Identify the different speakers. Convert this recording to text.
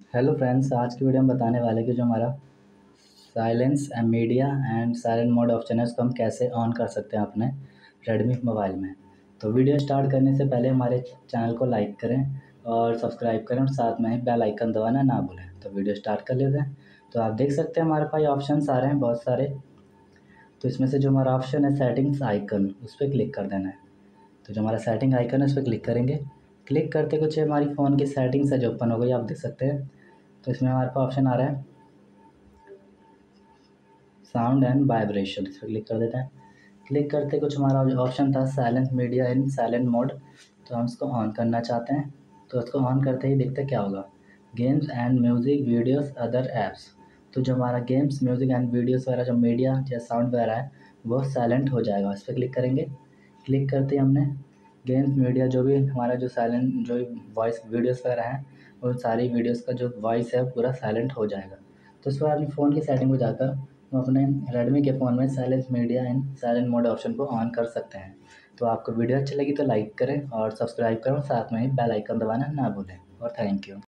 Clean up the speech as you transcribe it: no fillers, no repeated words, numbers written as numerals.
Speaker 1: Hello friends, आज की video में बताने वाले कि जो हमारा silence media and silent mode option है उसको हम कैसे ऑन कर सकते हैं अपने रेडमी मोबाइल में। तो वीडियो स्टार्ट करने से पहले हमारे चैनल को लाइक करें और सब्सक्राइब करें और साथ में ही बेल आइकन दबाना ना भूलें। तो वीडियो स्टार्ट कर लेते हैं। तो आप देख सकते हैं हमारे पास ऑप्शन आ रहे हैं बहुत सारे। तो इसमें से जो हमारा ऑप्शन है सेटिंग्स आइकन, उस पर क्लिक कर देना है। तो जो हमारा सेटिंग आइकन है उस पर क्लिक करेंगे। क्लिक करते कुछ हमारी फ़ोन की सेटिंग्स है जो ओपन हो गई, आप देख सकते हैं। तो इसमें हमारे पास ऑप्शन आ रहा है साउंड एंड वाइब्रेशन, इस पर क्लिक कर देते हैं। क्लिक करते कुछ हमारा जो ऑप्शन था silent media in silent mode, तो हम उसको ऑन करना चाहते हैं। तो उसको ऑन करते ही देखते क्या होगा, games and music videos other apps. तो जो हमारा गेम्स म्यूज़िक एंड वीडियोस वगैरह जो मीडिया या साउंड वगैरह है वो साइलेंट हो जाएगा। इस पर क्लिक करेंगे। क्लिक करते ही हमने गेम्स मीडिया जो भी हमारा जो साइलेंट जो वॉइस वीडियोस वगैरह हैं उन सारी वीडियोस का जो वॉइस है पूरा साइलेंट हो जाएगा। तो इस पर अपनी फ़ोन की सेटिंग में जाकर हम अपने रेडमी के फ़ोन में silence media and silent mode option को ऑन कर सकते हैं। तो आपको वीडियो अच्छी लगी तो लाइक करें और सब्सक्राइब करें और साथ में ही बेल आइकन दबाना ना भूलें। और थैंक यू।